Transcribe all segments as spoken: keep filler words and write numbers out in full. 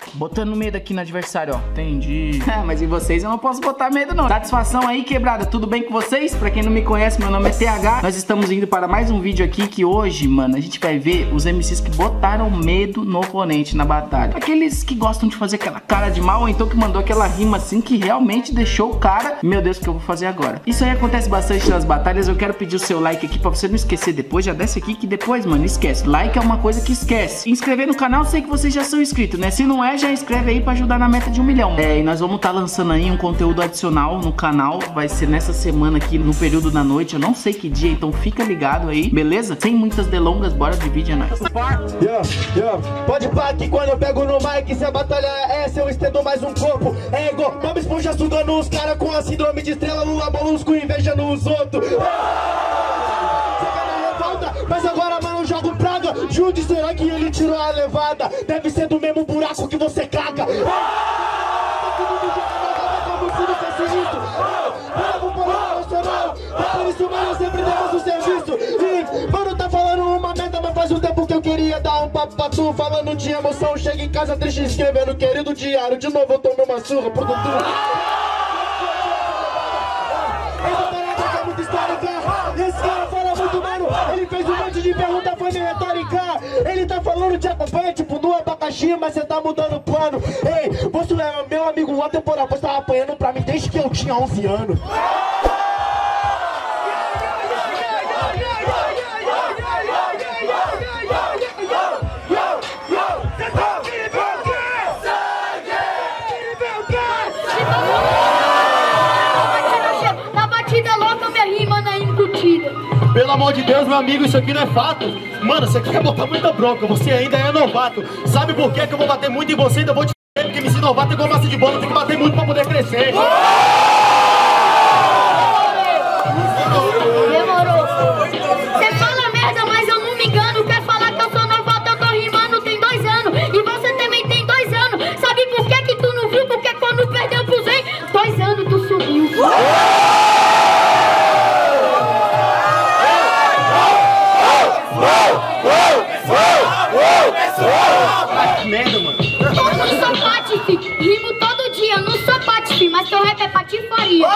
Botando medo aqui no adversário, ó. Entendi. É, mas em vocês eu não posso botar medo, não. Satisfação aí, quebrada. Tudo bem com vocês? Pra quem não me conhece, meu nome é T H. Nós estamos indo para mais um vídeo aqui que hoje, mano, a gente vai ver os M Cs que botaram medo no oponente na batalha. Aqueles que gostam de fazer aquela cara de mal, ou então que mandou aquela rima assim que realmente deixou o cara... Meu Deus, o que eu vou fazer agora? Isso aí acontece bastante nas batalhas. Eu quero pedir o seu like aqui pra você não esquecer depois. Já desce aqui que depois, mano, esquece. Like é uma coisa que esquece. Inscrever no canal, sei que vocês já são inscritos, né? Se não é, já inscreve aí pra ajudar na meta de um milhão. É, e nós vamos estar tá lançando aí um conteúdo adicional no canal. Vai ser nessa semana aqui, no período da noite. Eu não sei que dia, então fica ligado aí, beleza? Sem muitas delongas, bora de vídeo, é nóis. Yeah, yeah. Pode pá que quando eu pego no mic, se a batalha é essa, eu estendo mais um corpo. É igual Bob Esponja sugando os caras com a síndrome de estrela, Lula Molusco invejando os outros. Mas agora, mano, eu jogo praga. Jude, será que ele tirou a levada? Deve ser do mesmo buraco que você caga. Por isso, mano, sempre demos o serviço. E, mano, tá falando uma merda, mas faz um tempo que eu queria dar um papo pra tu. Falando de emoção, chega em casa triste escrevendo querido diário. De novo eu tomei uma surra por tudo. Esse cara fala muito, mano. Ele fez um monte de pergunta, foi meio retórica. Ele tá falando de acompanha, tipo, no abacaxi, mas você tá mudando o plano. Ei, você é meu amigo, uma temporada, você tava apanhando pra mim desde que eu tinha onze anos. Pelo amor de Deus, meu amigo, isso aqui não é fato. Mano, você quer botar muita bronca, você ainda é novato. Sabe por que que eu vou bater muito em você? Ainda vou te f***, porque me ensina novato igual massa de bola, tem que bater muito pra poder crescer. Demorou. Você fala merda, mas eu não me engano. Quer falar que eu sou novato, eu tô rimando, tem dois anos. E você também tem dois anos. Sabe por que que tu não viu? Porque quando perdeu pro Zen, dois anos tu subiu. Merda, mano. Eu não sou patife, rimo todo dia, eu não sou patife, mas teu rap é patifaria.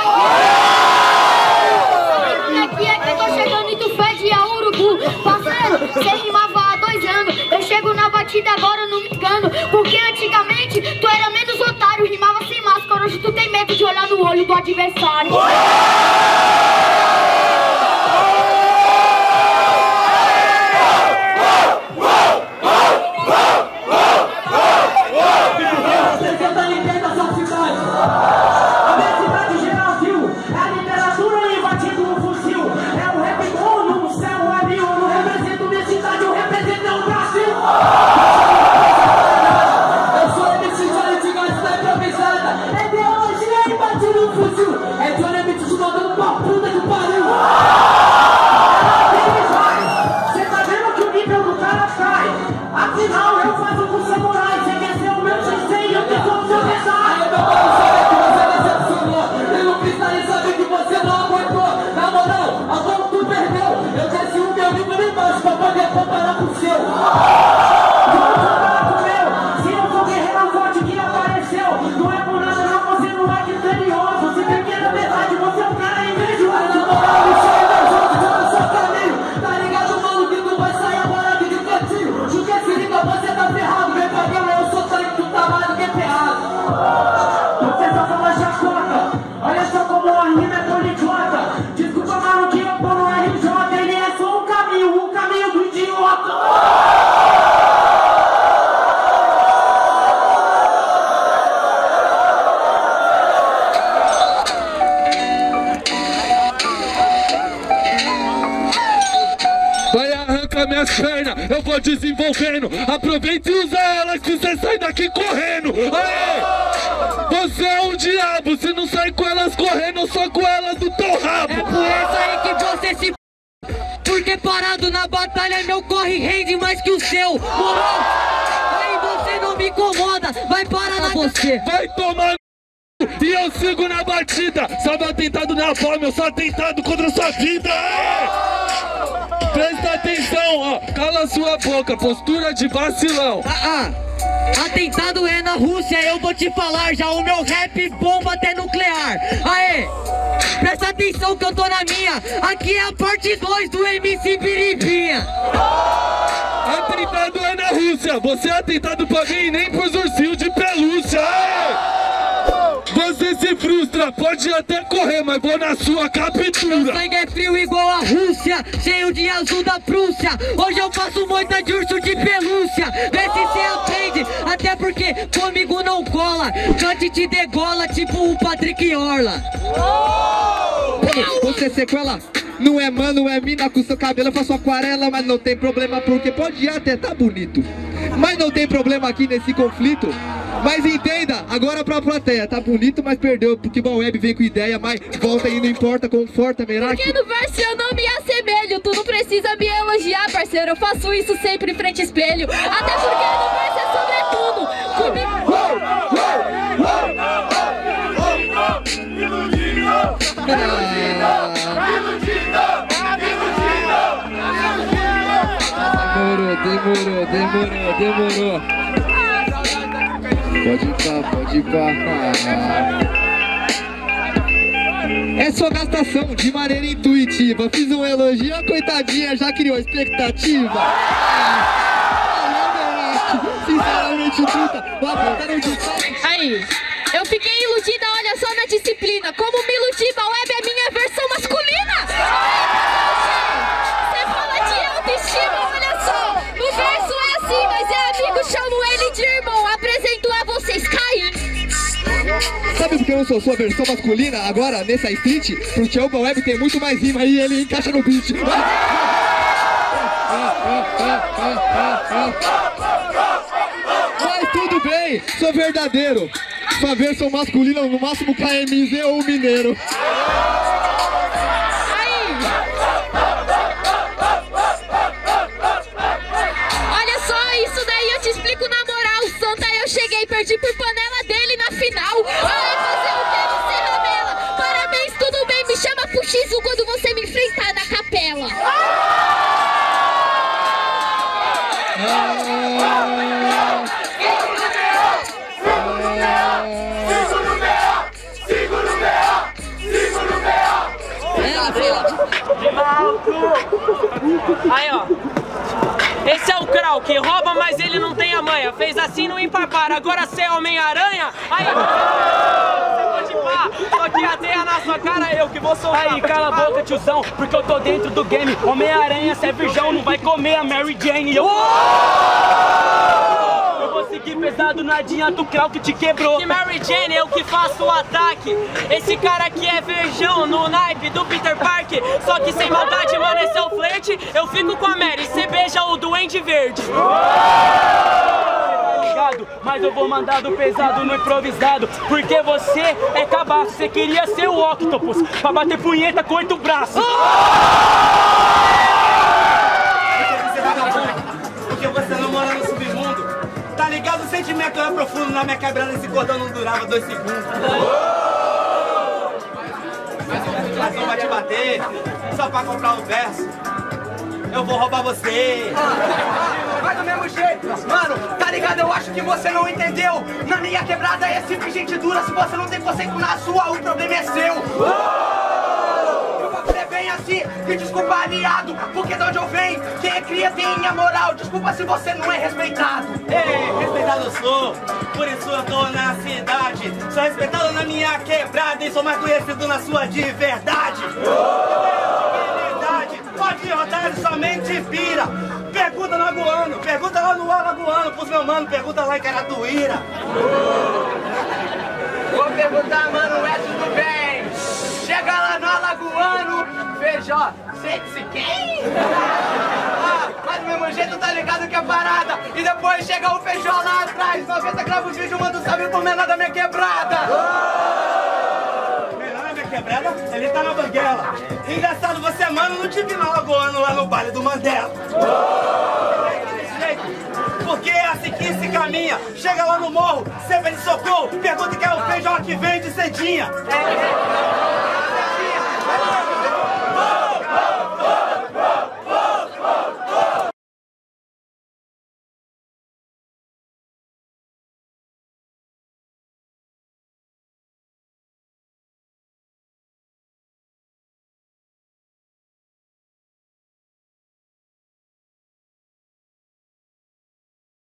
Sabe aqui é que eu tô chegando e tu fede a urubu. Parceiro, você rimava há dois anos, eu chego na batida agora, não me engano. Porque antigamente tu era menos otário, rimava sem máscara, hoje tu tem medo de olhar no olho do adversário. Minhas pernas, eu vou desenvolvendo. Aproveita e usa elas que você sai daqui correndo. Aê! Você é um diabo, se não sai com elas correndo, só com elas do teu rabo. É por isso aí que você se p... Porque parado na batalha meu corre rende mais que o seu. Morou? Aí você não me incomoda, vai parar na você. Vai tomar e eu sigo na batida. Salve atentado na fome, eu sou atentado contra a sua vida. Aê! Presta atenção, ó, cala sua boca, postura de vacilão. Ah, ah. Atentado é na Rússia, eu vou te falar já. O meu rap bomba até nuclear. Aê, presta atenção que eu tô na minha. Aqui é a parte dois do M C Biribinha. Atentado é na Rússia, você é atentado pra mim e nem pros ursinhos de pelúcia. Aê! Você se frustra, pode até correr, mas vou na sua captura. Meu sangue é frio igual a Rússia, cheio de azul da Prússia. Hoje eu faço moita de urso de pelúcia. Vê se cê aprende, até porque comigo não cola. Cante te degola, tipo o Patrick Orla. Você sequela? Não é mano, é mina com seu cabelo. Eu faço aquarela, mas não tem problema, porque pode até tá bonito. Mas não tem problema aqui nesse conflito. Mas entenda, agora pra plateia, tá bonito, mas perdeu, porque o Web veio com ideia, mas volta e não importa, conforta, Merak. Porque no verso eu não me assemelho, tu não precisa me elogiar, parceiro, eu faço isso sempre em frente ao espelho. Até porque no verso é sobretudo, comigo... Demorou, demorou, demorou, demorou. Pode ir pá, pode ir pá. É só gastação de maneira intuitiva. Fiz um elogio, a coitadinha já criou expectativa. Sinceramente, truta, uma puta não te faz. Aí, eu fiquei iludida, olha só na disciplina. Como me iludi, a web é minha versão masculina. Você fala de autoestima, olha só. No verso é assim, mas é amigo, chamo ele de irmão. Apresento a vocês, Caim. Sabe por que eu não sou sua versão masculina agora, nessa street? Porque o Web tem muito mais rima e ele encaixa no beat. Mas tudo bem, sou verdadeiro. Sua versão masculina, no máximo K M Z ou Mineiro. Cheguei, perdi por panela dele na final. Ai, fazer o que você ramela? Parabéns, tudo bem, me chama pro X um quando você me enfrentar na capela. Aí, ó. Esse é o Krau, que rouba, mas ele não tem a manha. Fez assim no Impapara, agora você é Homem-Aranha. Aí, você pode pá, só que a teia na sua cara, eu que vou soltar. Aí, cala a boca, tiozão, porque eu tô dentro do game. Homem-Aranha, cê é virgão, não vai comer a Mary Jane. Eu... eu vou seguir pesado, não adianta o Krau que te quebrou. Que Mary Jane, eu que faço o ataque. Esse cara aqui é virgão no naipe do Peter Parker. Só que sem maldade, mano, esse é o flerte. Eu fico com a Mary, cê beija o Duende Verde. Cê tá ligado? Mas eu vou mandar do pesado no improvisado. Porque você é cabaço, você queria ser o Octopus pra bater punheta com oito braços. Porque você não mora no submundo. Tá ligado? O sentimento é profundo. Na minha quebrada esse cordão não durava dois segundos. Mas não vai te bater só pra comprar um verso. Eu vou roubar você. Mas do mesmo jeito, mano, tá ligado? Eu acho que você não entendeu. Na minha quebrada é sempre gente dura. Se você não tem conceito na sua, o problema é seu. Eu vou dizer bem assim, e desculpa aliado, porque de onde eu venho, quem é cria tem a moral. Desculpa se você não é respeitado. Ei, respeitado eu sou, por isso eu tô na cidade. Sou respeitado na minha quebrada e sou mais conhecido na sua de verdade. Pode rodar, ele somente pira. Pergunta no Alagoano, pergunta lá no Alagoano pros meus manos, pergunta lá em Caratuíra. Vou perguntar, mano, é tudo bem? Chega lá no Alagoano, Feijó, sente-se quem? Ah, mas do mesmo jeito tá ligado que é parada. E depois chega o Feijó lá atrás, noventa gravos vídeo, manda um salve pro menor da minha quebrada. Quebrada, ele tá na banguela. Engraçado, você, mano, não te vi no Alagoano lá no baile do Mandela. Porque é assim que se caminha. Chega lá no morro, sempre de socorro. Pergunta que é o feijão que vem de cedinha.